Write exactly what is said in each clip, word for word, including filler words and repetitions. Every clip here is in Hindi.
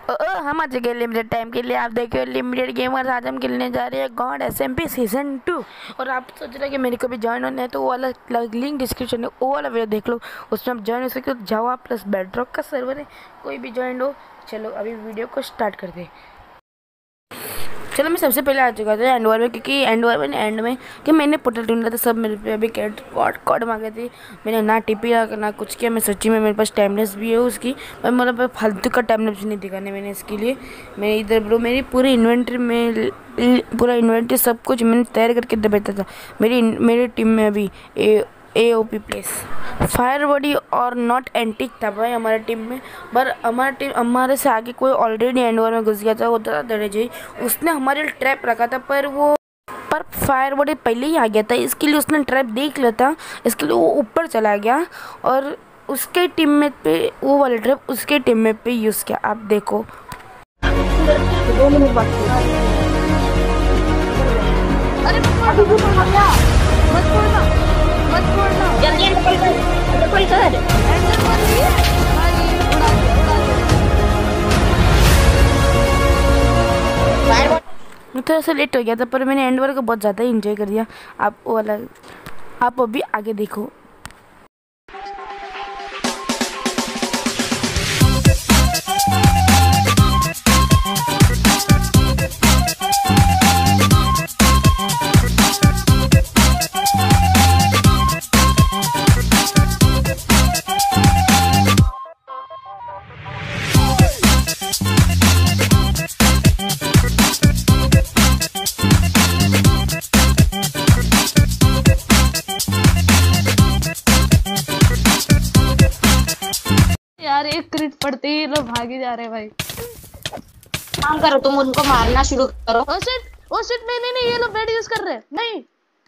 ओ, ओ, हम आ चुके लिमिटेड टाइम के लिए। आप देखिए लिमिटेड गेमर्स, आज हम खेलने जा रहे हैं गॉड एसएमपी सीजन टू। और आप सोच रहे हैं कि मेरे को भी ज्वाइन होना है तो वो वाला लिंक डिस्क्रिप्शन में वो वाला वीडियो देख लो, उसमें आप ज्वाइन हो सकते हो। जावा प्लस बेडरॉक का सर्वर है, कोई भी ज्वाइन हो। चलो अभी वीडियो को स्टार्ट करते हैं। चलो मैं सबसे पहले आ चुका था एंड वर में, क्योंकि एंड वर में एंड में कि मैंने पोर्टल ढूंढा था, सब मेरे पे अभी कैट कॉड कॉड मांगे थे। मैंने ना टिपी ना कुछ किया। मैं सच्ची में मेरे पास टाइमलेस भी है उसकी, पर मेरे पे फालतू का टाइमलेस नहीं दिखाने मैंने इसके लिए। मैं इधर ब्रो मेरी पूरी इन्वेंट्री में पूरा इन्वेंट्री सब कुछ मैंने तैयार करके दे बैठा था। मेरी मेरी टीम में अभी ए ए ओ पी प्लेस फायर बॉडी और नॉट एंटिक था भाई हमारे टीम में। पर हमारा टीम हमारे से आगे कोई ऑलरेडी एंड ओवर में घुस गया था, वो था धड़े उसने हमारे लिए ट्रैप रखा था, पर वो पर फायर बॉडी पहले ही आ गया था, इसके लिए उसने ट्रैप देख लिया था, इसके लिए वो ऊपर चला गया और उसके टीममेट पे वो वाला ट्रैप उसके टीममेट पे यूज़ किया। आप देखो दो मिनट बाकी। अरे मत छोड़ना मत छोड़ना जल्दी निकल कर निकल कर एंडर मार रही है भाई। उड़ा दे उड़ा दे। मैं थोड़ा सा लेट हो गया था, पर मैंने एंड वर्क को बहुत ज़्यादा एंजॉय कर दिया। आप वो वाला आप अभी आगे देखो। यार एक क्रिट पड़ते ही लोग भागे जा रहे हैं भाई। काम करो, तुम उनको मारना शुरू करो। ओ शिट ओ शिट नहीं नहीं नहीं, ये लोग बेड यूज कर रहे हैं। नहीं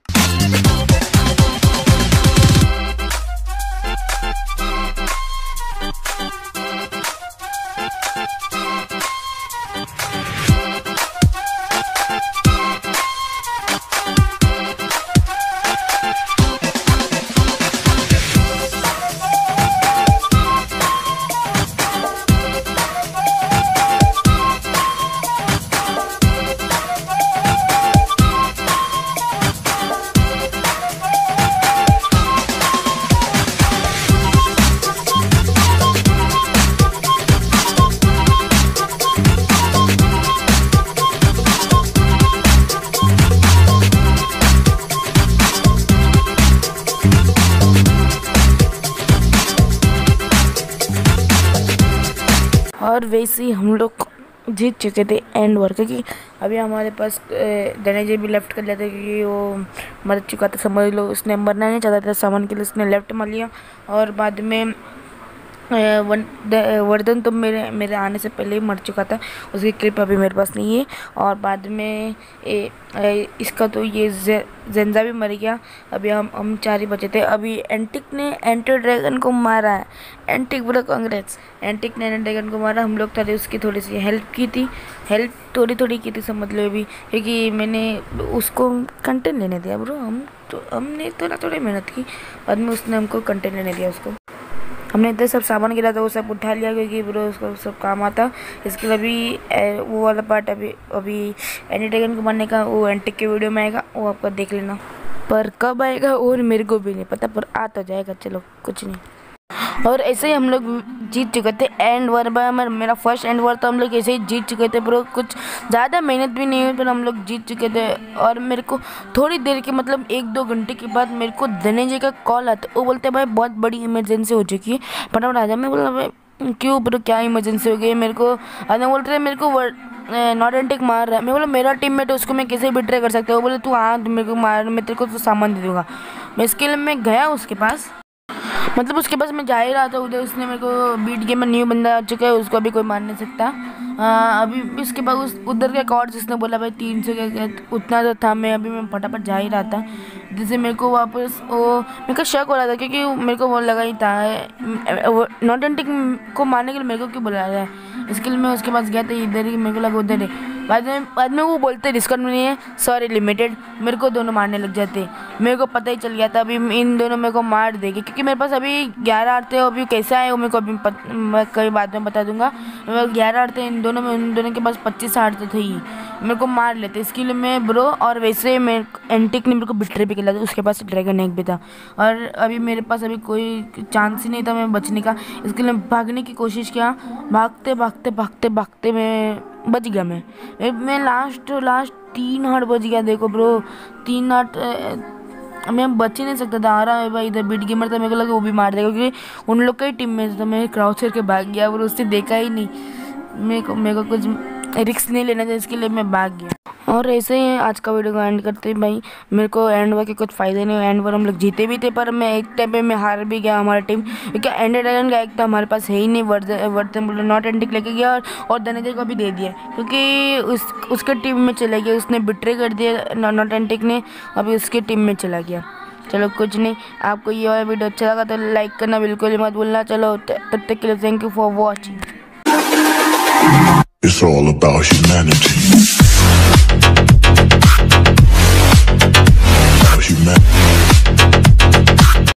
और वैसे ही हम लोग जीत चुके थे एंड वर्क, क्योंकि अभी हमारे पास धनंजय भी लेफ्ट कर लिया था, क्योंकि वो मर चुका था समझ लो। उसने मरना नहीं चाहता था सामान के लिए, उसने लेफ्ट मार लिया। और बाद में वर्धन तो मेरे मेरे आने से पहले ही मर चुका था, उसकी क्लिप अभी मेरे पास नहीं है। और बाद में ए, ए, इसका तो ये जेंजा भी मर गया। अभी हम हम चार ही बचे थे। अभी एंटिक ने एंटर ड्रैगन को मारा है। एंटिक बोला कांग्रेस, एंटिक ने एंटर ड्रैगन को मारा। हम लोग था उसकी थोड़ी सी हेल्प की थी, हेल्प थोड़ी थोड़ी की थी समझ लो अभी, क्योंकि मैंने उसको कंटेंट लेने दिया ब्रो। हम तो हमने थोड़ा थोड़ी मेहनत की, बाद में उसने हमको कंटेंट लेने दिया। उसको हमने इधर सब सामान गिरा था वो सब उठा लिया, क्योंकि ब्रो उसको सब काम आता। इसके लिए अभी वो वाला पार्ट अभी अभी एनी ड्रैगन को मारने का वो एंटिक के वीडियो में आएगा, वो आपको देख लेना। पर कब आएगा और मेरे को भी नहीं पता, पर आ तो जाएगा, चलो कुछ नहीं। और ऐसे ही हम लोग जीत चुके थे एंड वर में। मेरा फर्स्ट एंड वर तो हम लोग ऐसे ही जीत चुके थे ब्रो, कुछ ज़्यादा मेहनत भी नहीं हुई, पर हम लोग जीत चुके थे। और मेरे को थोड़ी देर के मतलब एक दो घंटे के बाद मेरे को धनंजय का कॉल आता, वो बोलते भाई बहुत बड़ी इमरजेंसी हो चुकी है, फटाफट आ जा। मैं बोला भाई क्यों ब्रो, क्या इमरजेंसी हो गई मेरे को? आने बोलते रहे मेरे को नॉट एंटिक मार रहा है। मैं बोला मेरा टीममेट है, उसको मैं कैसे बिट्रे कर सकता हूँ? वो बोले तू हाँ मेरे को मार, मैं तेरे को तो सामान दे दूँगा। मैं इसके लिए मैं गया उसके पास, मतलब उसके पास मैं जा ही रहा था उधर। उसने मेरे को बीट गेम में न्यू बंदा आ चुका है, उसको अभी कोई मार नहीं सकता। आ, अभी उसके बाद उस उधर के कॉर्ड जिसने बोला भाई तीन सौ का उतना तो था। मैं अभी मैं फटाफट जा ही रहा था, जिससे मेरे को वापस वो मेरे को शक हो रहा था, क्योंकि मेरे को वो लगा ही था नॉट एंटिक को मारने के लिए मेरे को क्यों बुला रहा है। इसके लिए मैं उसके पास गया था, इधर ही मेरे को लगा उधर है। बाद में बाद में वो बोलते डिस्काउंट नहीं है, सॉरी लिमिटेड, मेरे को दोनों मारने लग जाते। मेरे को पता ही चल गया था अभी इन दोनों मेरे को मार देंगे, क्योंकि मेरे पास अभी ग्यारह आते हैं। अभी कैसे आए वो मेरे को अभी पत, मैं कई बाद में बता दूंगा। ग्यारह आते इन दोनों में, इन दोनों के पास पच्चीस आते थे ही, मेरे को मार लेते। इसके लिए मैं ब्रो, और वैसे मैं एंटिक ने मेरे को बिट्रे भी खिला था, उसके पास ड्रैगन एग भी था, और अभी मेरे पास अभी कोई चांस ही नहीं था मैं बचने का। इसके लिए भागने की कोशिश किया, भागते भागते भागते भागते मैं बच गया। मैं मैं लास्ट लास्ट तीन हार्ट बच गया। देखो ब्रो, तीन हार्ट मैं बच ही नहीं सकता था। आ रहा है भाई इधर बीट गेमर था, मेरे को लगा वो भी मार देगा, क्योंकि उन लोग का ही टीम में था। मैं क्राउच करके भाग गया और उससे देखा ही नहीं। मेरे को मेरे को कुछ रिस्क नहीं लेना था, इसके लिए मैं भाग गया। और ऐसे ही आज का वीडियो को एंड करते हैं भाई। मेरे को एंड वर के कुछ फ़ायदे नहीं हुए। एंड वर हम लोग जीते भी थे, पर मैं एक टाइम पे मैं हार भी गया हमारा टीम, क्योंकि एंड ड्रैगन का एक तो हमारे पास है ही नहीं। वर्तन बोले नॉट एंटिक लेके गया, और, और धनंजय को भी दे दिया, क्योंकि उस उसके टीम में चला गया। उसने बिट्रे कर दिया नॉट एंटिक ने, अभी उसके टीम में चला गया। चलो कुछ नहीं, आपको ये वाला वीडियो अच्छा लगा तो लाइक करना बिल्कुल मत भूलना। चलो तब तक के लिए thank you for watching. It's all about humanity.